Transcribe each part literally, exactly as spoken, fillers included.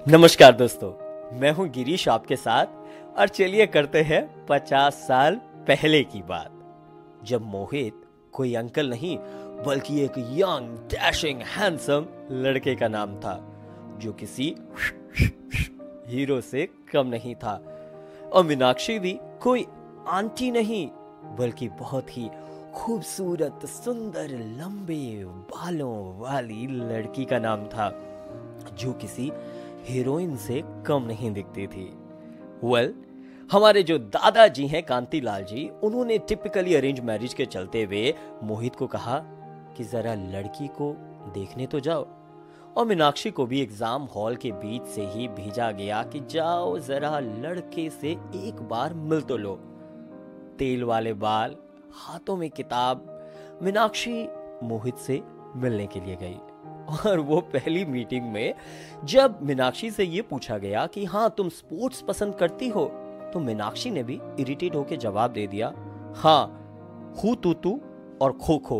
नमस्कार दोस्तों, मैं हूं गिरीश आपके साथ और चलिए करते हैं पचास साल पहले की बात, जब मोहित कोई अंकल नहीं बल्कि एक यंग डैशिंग हैंडसम लड़के का नाम था जो किसी हीरो से कम नहीं था। और मीनाक्षी भी कोई आंटी नहीं बल्कि बहुत ही खूबसूरत सुंदर लंबे बालों वाली लड़की का नाम था जो किसी हीरोइन से कम नहीं दिखती थी। वेल well, हमारे जो दादाजी हैं कांतिलाल जी, उन्होंने टिपिकली अरेंज मैरिज के चलते हुए मोहित को कहा कि जरा लड़की को देखने तो जाओ। और मीनाक्षी को भी एग्जाम हॉल के बीच से ही भेजा गया कि जाओ जरा लड़के से एक बार मिल तो लो। तेल वाले बाल, हाथों में किताब, मीनाक्षी मोहित से मिलने के लिए गई। और वो पहली मीटिंग में जब मीनाक्षी से ये पूछा गया कि हाँ तुम स्पोर्ट्स पसंद करती हो, तो मीनाक्षी ने भी इरिटेट होकर जवाब दे दिया, हाँ हु तू तू और खो खो।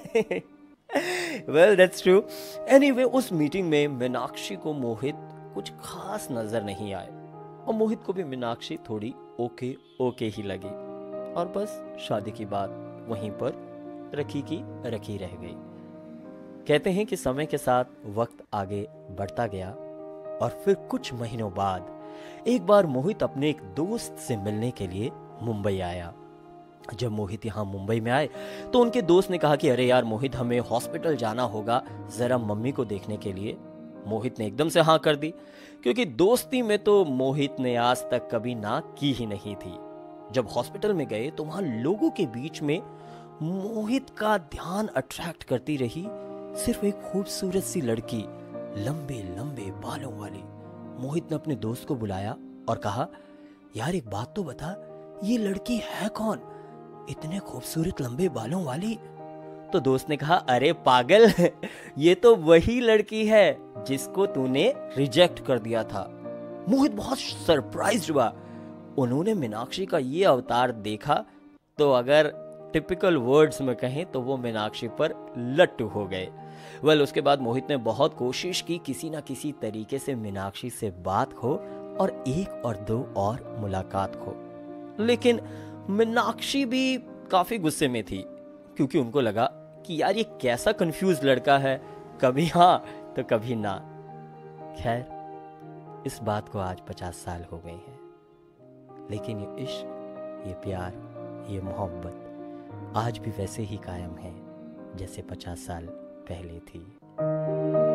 Well that's true. एनीवे, उस मीटिंग में मीनाक्षी को मोहित कुछ खास नजर नहीं आए और मोहित को भी मीनाक्षी थोड़ी ओके ओके ही लगी और बस शादी की बात वहीं पर रखी की रखी रह गई। कहते हैं कि समय के साथ वक्त आगे बढ़ता गया और फिर कुछ महीनों बाद एक बार मोहित अपने एक दोस्त से मिलने के लिए मुंबई आया। जब मोहित यहाँ मुंबई में आए तो उनके दोस्त ने कहा कि अरे यार मोहित, हमें हॉस्पिटल जाना होगा जरा मम्मी को देखने के लिए। मोहित ने एकदम से हाँ कर दी, क्योंकि दोस्ती में तो मोहित ने आज तक कभी ना की ही नहीं थी। जब हॉस्पिटल में गए तो वहां लोगों के बीच में मोहित का ध्यान अट्रैक्ट करती रही सिर्फ एक खूबसूरत सी लड़की, लंबे लंबे बालों वाली। मोहित ने अपने दोस्त को बुलाया और कहा, यार एक बात तो बता, ये लड़की है कौन, इतने खूबसूरत लंबे बालों वाली? तो दोस्त ने कहा, अरे पागल, ये तो वही लड़की है जिसको तूने रिजेक्ट कर दिया था। मोहित बहुत सरप्राइज्ड हुआ। उन्होंने मीनाक्षी का ये अवतार देखा तो अगर टिपिकल वर्ड्स में कहें तो वो मीनाक्षी पर लट्टू हो गए। वेल well, उसके बाद मोहित ने बहुत कोशिश की किसी ना किसी तरीके से मीनाक्षी से बात हो और एक और दो और मुलाकात हो, लेकिन मीनाक्षी भी काफी गुस्से में थी क्योंकि उनको लगा कि यार ये कैसा कंफ्यूज लड़का है, कभी हाँ तो कभी ना। खैर, इस बात को आज पचास साल हो गए हैं, लेकिन ये इश्क, ये प्यार, ये मोहब्बत आज भी वैसे ही कायम है जैसे पचास साल पहले थी।